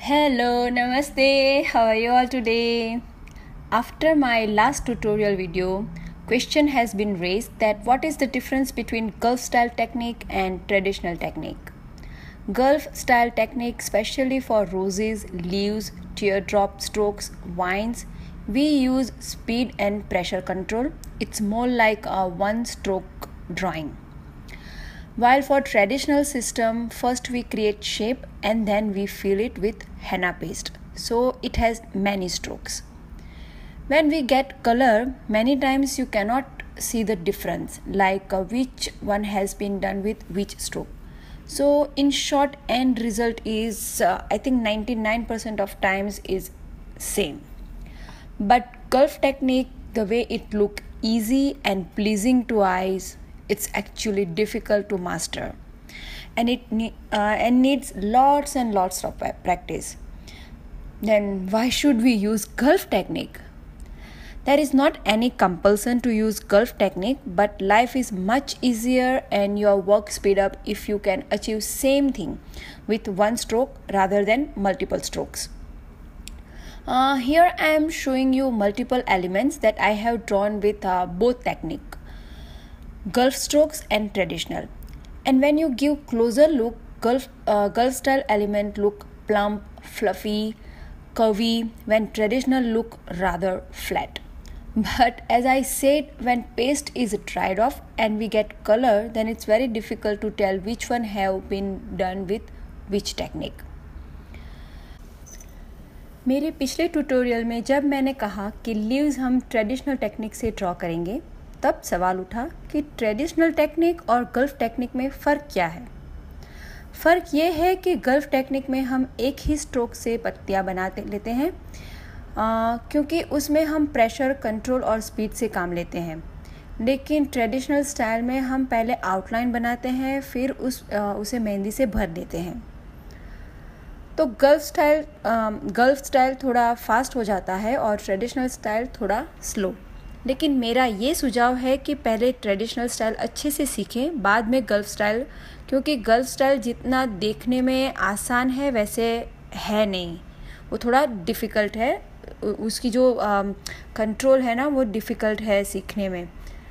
Hello, Namaste. How are you all today? After my last tutorial video, question has been raised that what is the difference between Gulf style technique and traditional technique? Gulf style technique, especially for roses, leaves, teardrop strokes, vines, we use speed and pressure control. It's more like a one stroke drawing. While for traditional system, first we create shape and then we fill it with henna paste. So it has many strokes. When we get color, many times you cannot see the difference, like which one has been done with which stroke. So in short, end result is I think 99% of times is same. But Gulf technique, the way it look easy and pleasing to eyes, it's actually difficult to master, and it needs lots and lots of practice. Then why should we use Gulf technique? There is not any compulsion to use Gulf technique, but life is much easier and your work speed up if you can achieve same thing with one stroke rather than multiple strokes. Here I am showing you multiple elements that I have drawn with both technique, Gulf strokes and traditional. And when you give closer look, Gulf style element look plump, fluffy, curvy, when traditional look rather flat. But as I said, when paste is dried off and we get color, then it's very difficult to tell which one have been done with which technique. मेरे पिछले tutorial में जब मैंने कहा कि leaves हम traditional technique से draw करेंगे, तब सवाल उठा कि ट्रेडिशनल टेक्निक और गल्फ टेक्निक में फ़र्क क्या है। फ़र्क ये है कि गल्फ टेक्निक में हम एक ही स्ट्रोक से पत्तियाँ लेते हैं, क्योंकि उसमें हम प्रेशर, कंट्रोल और स्पीड से काम लेते हैं। लेकिन ट्रेडिशनल स्टाइल में हम पहले आउटलाइन बनाते हैं, फिर उसे मेहंदी से भर देते हैं। तो गल्फ स्टाइल थोड़ा फास्ट हो जाता है और ट्रेडिशनल स्टाइल थोड़ा स्लो। लेकिन मेरा ये सुझाव है कि पहले ट्रेडिशनल स्टाइल अच्छे से सीखें, बाद में गल्फ स्टाइल, क्योंकि गल्फ स्टाइल जितना देखने में आसान है वैसे है नहीं, वो थोड़ा डिफ़िकल्ट है। उसकी जो कंट्रोल है ना, वो डिफ़िकल्ट है सीखने में।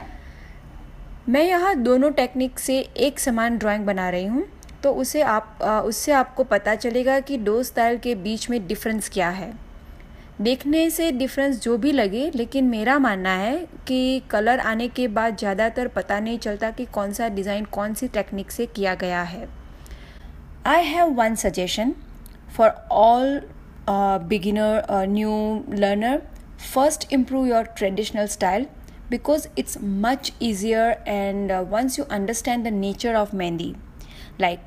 मैं यहाँ दोनों टेक्निक से एक समान ड्राइंग बना रही हूँ, तो उससे आपको पता चलेगा कि दो स्टाइल के बीच में डिफरेंस क्या है। देखने से डिफरेंस जो भी लगे, लेकिन मेरा मानना है कि कलर आने के बाद ज़्यादातर पता नहीं चलता कि कौन सा डिज़ाइन कौन सी टेक्निक से किया गया है। I have one suggestion for all beginner, new learner. First improve your traditional style because it's much easier, and once you understand the nature of mehndi, like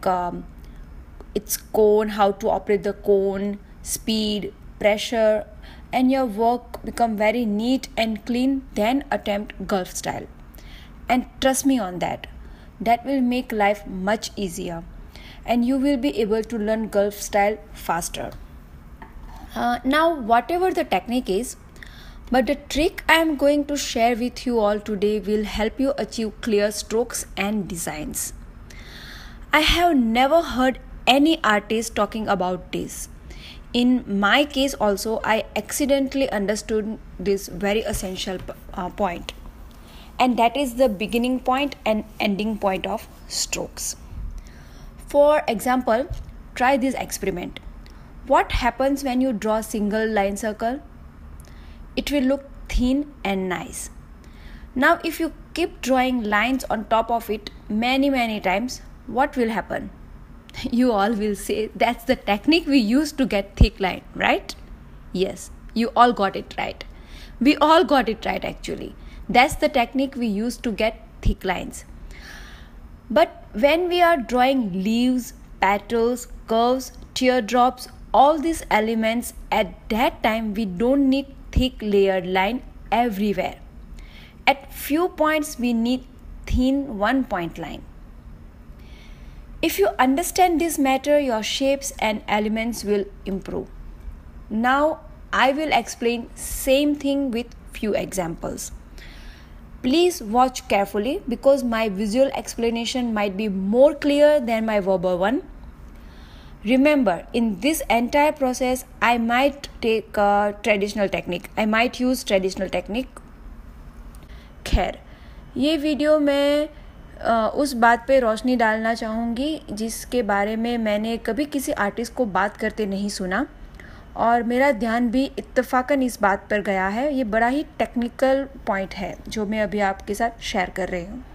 its cone, how to operate the cone, speed, pressure, and your work become very neat and clean, then attempt Gulf style. And trust me on that will make life much easier and you will be able to learn Gulf style faster. Now whatever the technique is, but the trick I am going to share with you all today will help you achieve clear strokes and designs. I have never heard any artist talking about this. In my case also, I accidentally understood this very essential point, and that is the beginning point and ending point of strokes. For example, try this experiment. What happens when you draw a single line circle? It will look thin and nice. Now if you keep drawing lines on top of it many times, what will happen? You all will say that's the technique we use to get thick line, right? Yes, you all got it right. We all got it right actually. That's the technique we use to get thick lines. But when we are drawing leaves, petals, curves, teardrops, all these elements, at that time we don't need thick layered line everywhere. At few points we need thin one point line. If you understand this matter, your shapes and elements will improve. Now I will explain same thing with few examples. Please watch carefully because my visual explanation might be more clear than my verbal one. Remember, in this entire process, I might take a traditional technique. I might use traditional technique. खैर, ये video मैं उस बात पे रोशनी डालना चाहूँगी जिसके बारे में मैंने कभी किसी आर्टिस्ट को बात करते नहीं सुना, और मेरा ध्यान भी इत्तेफाकन इस बात पर गया है। ये बड़ा ही टेक्निकल पॉइंट है जो मैं अभी आपके साथ शेयर कर रही हूँ।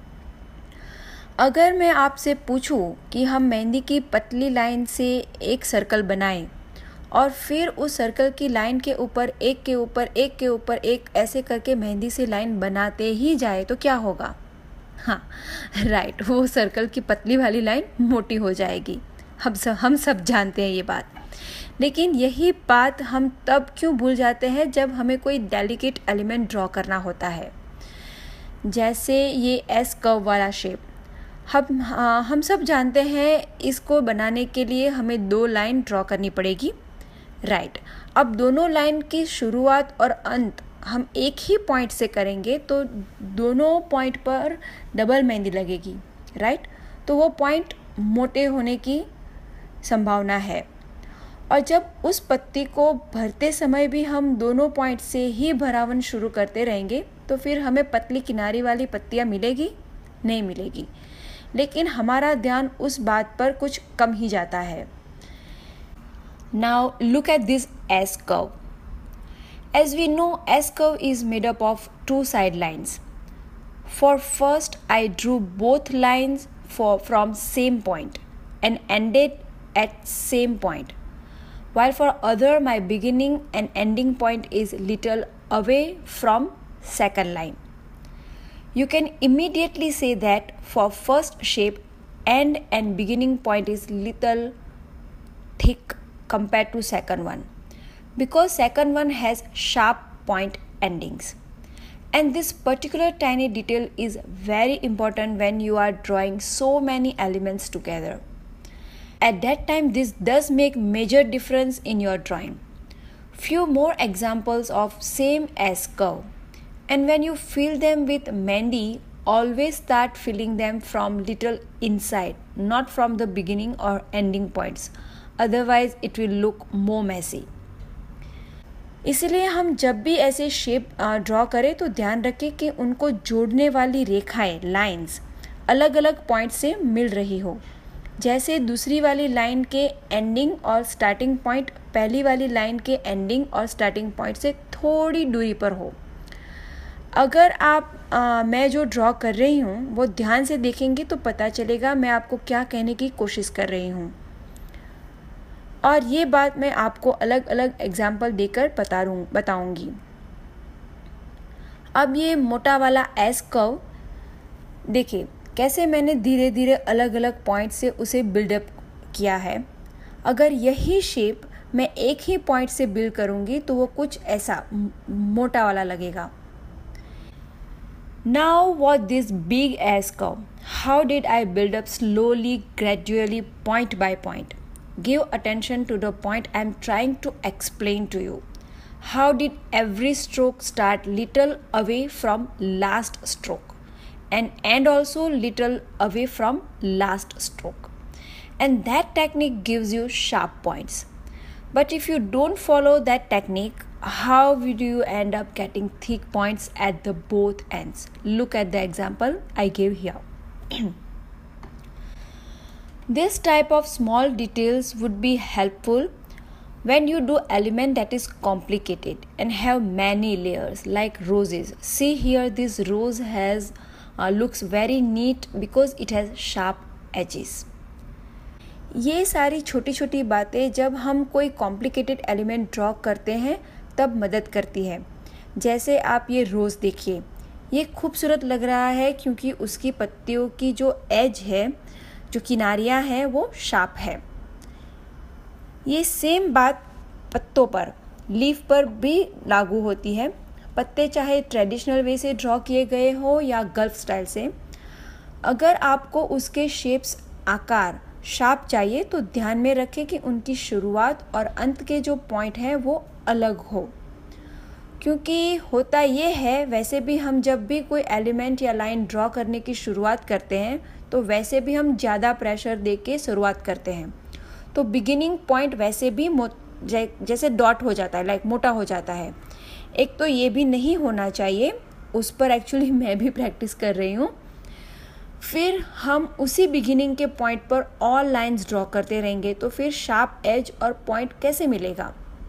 अगर मैं आपसे पूछूं कि हम मेहंदी की पतली लाइन से एक सर्कल बनाएं और फिर उस सर्कल की लाइन के ऊपर एक के ऊपर एक के ऊपर एक ऐसे करके मेहंदी से लाइन बनाते ही जाए तो क्या होगा? हाँ राइट, वो सर्कल की पतली वाली लाइन मोटी हो जाएगी। हम सब जानते हैं ये बात। लेकिन यही बात हम तब क्यों भूल जाते हैं जब हमें कोई डेलिकेट एलिमेंट ड्रॉ करना होता है, जैसे ये एस कर्व वाला शेप। हम सब जानते हैं इसको बनाने के लिए हमें 2 लाइन ड्रॉ करनी पड़ेगी, राइट। अब दोनों लाइन की शुरुआत और अंत हम एक ही पॉइंट से करेंगे तो दोनों पॉइंट पर डबल मेहंदी लगेगी, राइट। तो वो पॉइंट मोटे होने की संभावना है, और जब उस पत्ती को भरते समय भी हम दोनों पॉइंट से ही भरावन शुरू करते रहेंगे तो फिर हमें पतली किनारी वाली पत्तियाँ मिलेगी? नहीं मिलेगी। लेकिन हमारा ध्यान उस बात पर कुछ कम ही जाता है। Now look at this S curve. As we know, S curve is made up of 2 side lines. For first, I drew both lines from same point and ended at same point. While for other, my beginning and ending point is little away from second line. You can immediately say that for first shape, end and beginning point is little thick compared to second one, because second one has sharp point endings. And this particular tiny detail is very important when you are drawing so many elements together. At that time, this does make major difference in your drawing. Few more examples of same S curve. And when you fill them with mehndi, always start filling them from little inside, not from the beginning or ending points. Otherwise, it will look more messy. इसलिए हम जब भी ऐसे shape draw करें तो ध्यान रखें कि उनको जोड़ने वाली रेखाएं, लाइंस, अलग अलग पॉइंट से मिल रही हो। जैसे दूसरी वाली लाइन के एंडिंग और स्टार्टिंग पॉइंट पहली वाली लाइन के एंडिंग और स्टार्टिंग पॉइंट से थोड़ी दूरी पर हो। अगर आप मैं जो ड्रॉ कर रही हूँ वो ध्यान से देखेंगे तो पता चलेगा मैं आपको क्या कहने की कोशिश कर रही हूँ, और ये बात मैं आपको अलग अलग एग्जाम्पल देकर बताऊँगी। अब ये मोटा वाला एस कर्व देखिए कैसे मैंने धीरे धीरे अलग अलग पॉइंट से उसे बिल्डअप किया है। अगर यही शेप मैं एक ही पॉइंट से बिल्ड करूँगी तो वो कुछ ऐसा मोटा वाला लगेगा। Now what this big S curve? How did I build up slowly, gradually, point by point? Give attention to the point I am trying to explain to you. How did every stroke start little away from last stroke and end also little away from last stroke? And that technique gives you sharp points. But if you don't follow that technique, how would you end up getting thick points at the both ends? Look at the example I gave here. This type of small details would be helpful when you do element that is complicated and have many layers like roses. See here, this rose has looks very neat because it has sharp edges. ये सारी छोटी छोटी बातें जब हम कोई complicated element draw करते हैं तब मदद करती है। जैसे आप ये रोज़ देखिए, ये खूबसूरत लग रहा है क्योंकि उसकी पत्तियों की जो एज है, जो किनारियाँ हैं, वो शार्प है। ये सेम बात पत्तों पर, लीफ पर भी लागू होती है। पत्ते चाहे ट्रेडिशनल वे से ड्रॉ किए गए हो या गल्फ स्टाइल से, अगर आपको उसके शेप्स, आकार शार्प चाहिए तो ध्यान में रखें कि उनकी शुरुआत और अंत के जो पॉइंट हैं वो अलग हो। क्योंकि होता ये है, वैसे भी हम जब भी कोई एलिमेंट या लाइन ड्रॉ करने की शुरुआत करते हैं तो वैसे भी हम ज़्यादा प्रेशर दे के शुरुआत करते हैं। तो बिगिनिंग पॉइंट वैसे भी जैसे डॉट हो जाता है, लाइक मोटा हो जाता है। एक तो ये भी नहीं होना चाहिए, उस पर एक्चुअली मैं भी प्रैक्टिस कर रही हूँ। फिर हम उसी बिगिनिंग के पॉइंट पर ऑल लाइंस ड्रॉ करते रहेंगे, तो फिर शार्प एज और पॉइंट कैसे मिलेगा?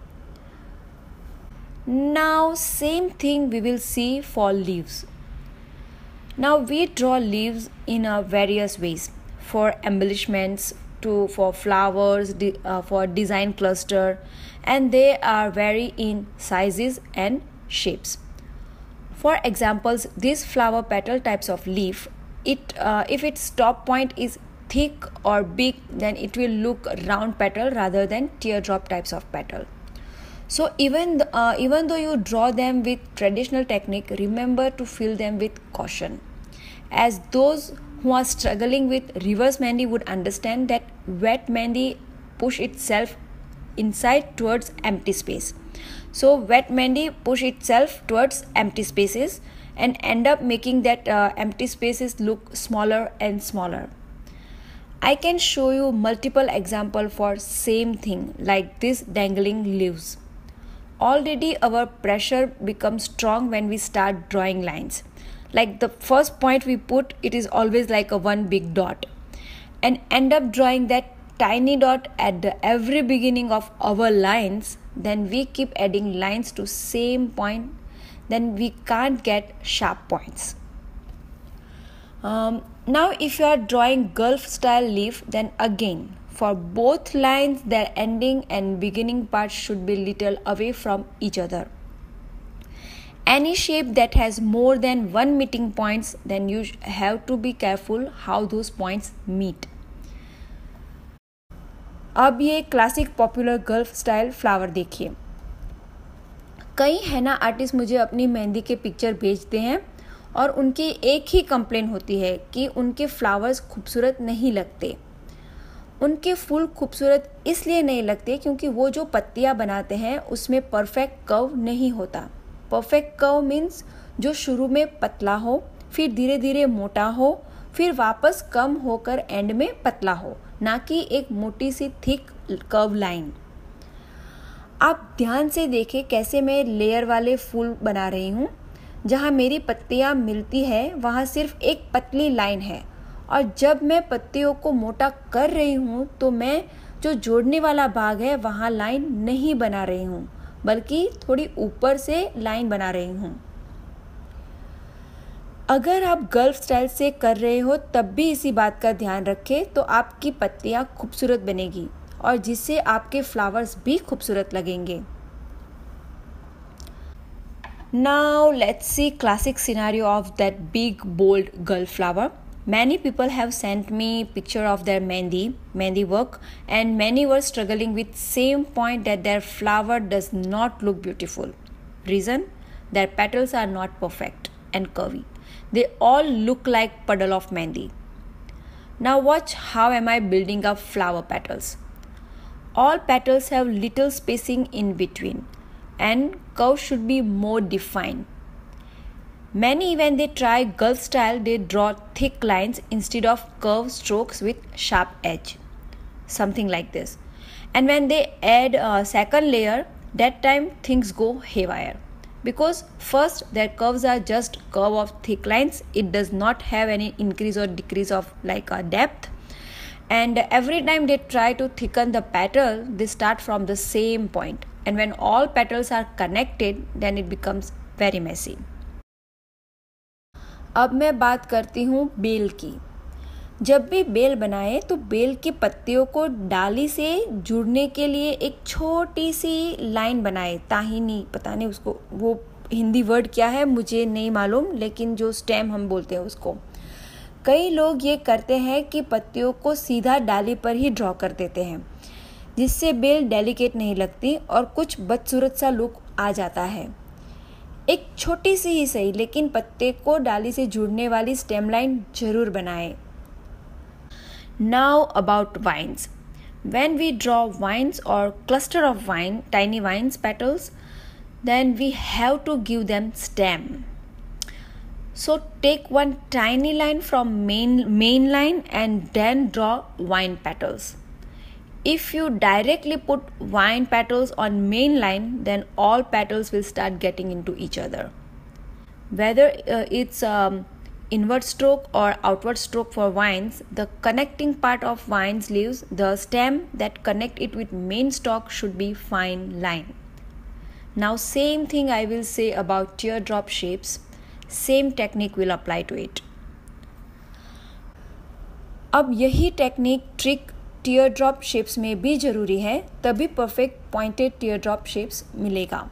Now same thing we will see for leaves. Now we draw leaves in various ways, for embellishments, for flowers, for design cluster, and they are vary in sizes and shapes. For examples, these flower petal types of leaf, if its top point is thick or big, then it will look round petal rather than teardrop types of petal. So even though you draw them with traditional technique, remember to fill them with caution, as those who are struggling with reverse mehndi would understand that wet mehndi push itself inside towards empty space. So wet mehndi push itself towards empty spaces and end up making that empty spaces look smaller and smaller. I can show you multiple examples for same thing, like this dangling leaves. Already our pressure becomes strong when we start drawing lines. Like the first point we put, it is always like a one big dot, and end up drawing that tiny dot at the every beginning of our lines. Then we keep adding lines to same point, then we can't get sharp points. Now if you are drawing Gulf style leaf, then again for both lines, their ending and beginning parts should be little away from each other. Any shape that has more than one meeting points, then you have to be careful how those points meet. अब ये classic popular Gulf style flower देखिए. कई हैना artist मुझे अपनी मेहंदी के picture भेजते हैं और उनकी एक ही कंप्लेन होती है कि उनके फ्लावर्स खूबसूरत नहीं लगते. उनके फूल खूबसूरत इसलिए नहीं लगते क्योंकि वो जो पत्तियां बनाते हैं उसमें परफेक्ट कर्व नहीं होता. परफेक्ट कर्व मीन्स जो शुरू में पतला हो, फिर धीरे धीरे मोटा हो, फिर वापस कम होकर एंड में पतला हो, ना कि एक मोटी सी थिक कर्व लाइन. आप ध्यान से देखें कैसे मैं लेयर वाले फूल बना रही हूँ. जहाँ मेरी पत्तियाँ मिलती है वहाँ सिर्फ एक पतली लाइन है, और जब मैं पत्तियों को मोटा कर रही हूँ तो मैं जो जोड़ने वाला भाग है वहाँ लाइन नहीं बना रही हूँ, बल्कि थोड़ी ऊपर से लाइन बना रही हूँ. अगर आप गल्फ स्टाइल से कर रहे हो तब भी इसी बात का ध्यान रखें, तो आपकी पत्तियाँ खूबसूरत बनेगी और जिससे आपके फ्लावर्स भी खूबसूरत लगेंगे. Now let's see classic scenario of that big bold Gulf flower. Many people have sent me picture of their mehndi work, and many were struggling with same point that their flower does not look beautiful. Reason? Their petals are not perfect and curvy. They all look like puddle of mehndi. Now watch how am I building up flower petals. All petals have little spacing in between, and curve should be more defined. Many, when they try Gulf style, they draw thick lines instead of curved strokes with sharp edge, something like this. And when they add a second layer, that time things go haywire, because first their curves are just curve of thick lines. It does not have any increase or decrease of like a depth. And every time they try to thicken the petal, they start from the same point. And when all petals are connected, then it becomes very messy. अब मैं बात करती हूँ bell की. जब भी bell बनाए तो बेल की पत्तियों को डाली से जुड़ने के लिए एक छोटी सी लाइन बनाए. ताहिनी, पता नहीं उसको वो हिंदी वर्ड क्या है मुझे नहीं मालूम, लेकिन जो स्टेम हम बोलते हैं उसको. कई लोग ये करते हैं कि पत्तियों को सीधा डाली पर ही ड्रॉ कर देते हैं, जिससे बेल डेलिकेट नहीं लगती और कुछ बदसूरत सा लुक आ जाता है. एक छोटी सी ही सही, लेकिन पत्ते को डाली से जुड़ने वाली स्टेम लाइन जरूर बनाएं. Now about vines. When we draw vines or cluster of tiny vines petals, then we have to give them stem. So take one tiny line from main line and then draw vine petals. If you directly put vine petals on main line, then all petals will start getting into each other. Whether it's inward stroke or outward stroke for vines, the connecting part of vines leaves, the stem that connect it with main stalk should be fine line. Now same thing I will say about teardrop shapes. Same technique will apply to it. अब यही technique trick tear drop shapes में भी ज़रूरी है, तभी perfect pointed tear drop shapes मिलेगा.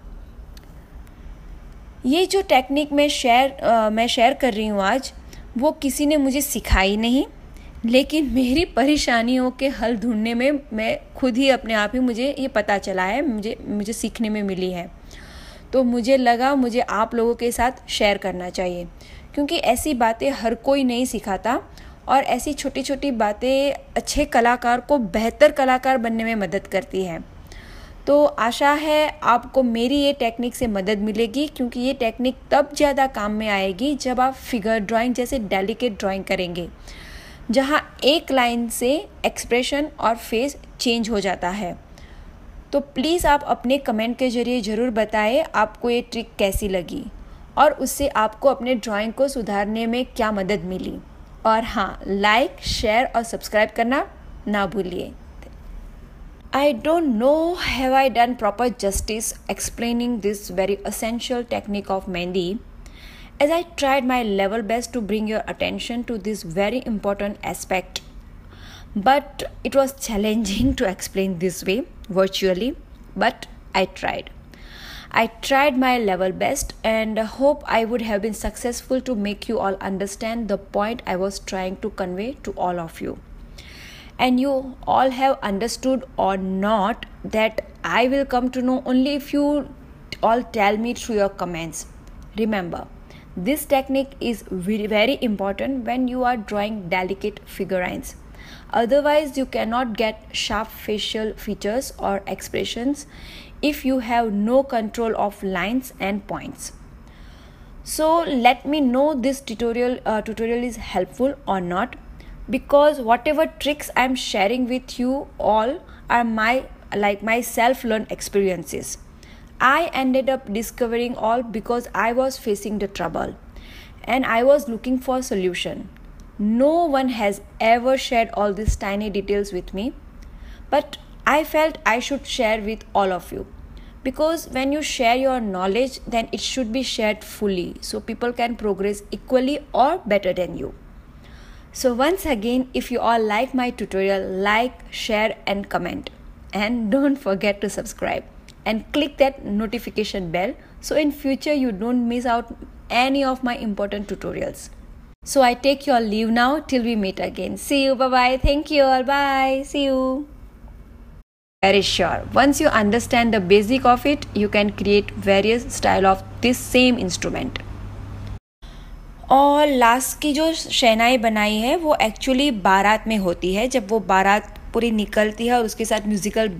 ये जो टेक्निक मैं शेयर कर रही हूँ आज, वो किसी ने मुझे सिखाई नहीं, लेकिन मेरी परेशानियों के हल ढूंढने में मैं खुद ही अपने आप ही मुझे ये पता चला है, मुझे सीखने में मिली है. तो मुझे लगा मुझे आप लोगों के साथ शेयर करना चाहिए, क्योंकि ऐसी बातें हर कोई नहीं सिखाता और ऐसी छोटी छोटी बातें अच्छे कलाकार को बेहतर कलाकार बनने में मदद करती है. तो आशा है आपको मेरी ये टेक्निक से मदद मिलेगी, क्योंकि ये टेक्निक तब ज़्यादा काम में आएगी जब आप फिगर ड्राइंग जैसे डेलिकेट ड्राइंग करेंगे, जहाँ एक लाइन से एक्सप्रेशन और फेस चेंज हो जाता है. तो प्लीज़ आप अपने कमेंट के ज़रिए ज़रूर बताएं आपको ये ट्रिक कैसी लगी और उससे आपको अपने ड्राइंग को सुधारने में क्या मदद मिली. और हाँ, लाइक, शेयर और सब्सक्राइब करना ना भूलिए. I don't know have I done proper justice explaining this very essential technique of mehndi, as I tried my level best to bring your attention to this very important aspect. But it was challenging to explain this way virtually, but I tried. I tried my level best and hope I would have been successful to make you all understand the point I was trying to convey to all of you. And you all have understood or not, that I will come to know only if you all tell me through your comments. Remember, this technique is very, very important when you are drawing delicate figurines. Otherwise, you cannot get sharp facial features or expressions if you have no control of lines and points. So let me know this tutorial is helpful or not, because whatever tricks I'm sharing with you all are my self-learned experiences. I ended up discovering all because I was facing the trouble and I was looking for a solution. No one has ever shared all these tiny details with me, but I felt I should share with all of you, because when you share your knowledge, then it should be shared fully so people can progress equally or better than you. So once again, if you all like my tutorial, like, share and comment, and don't forget to subscribe and click that notification bell so in future you don't miss out any of my important tutorials. So I take your leave now till we meet again. See you, bye bye, thank you all, bye, see you. Very sure, once you understand the basic of it, you can create various style of this same instrument. और last की जो शहनाई बनाई है वो actually बारात में होती है, जब वो बारात पूरी निकलती है और उसके साथ म्यूज़िकल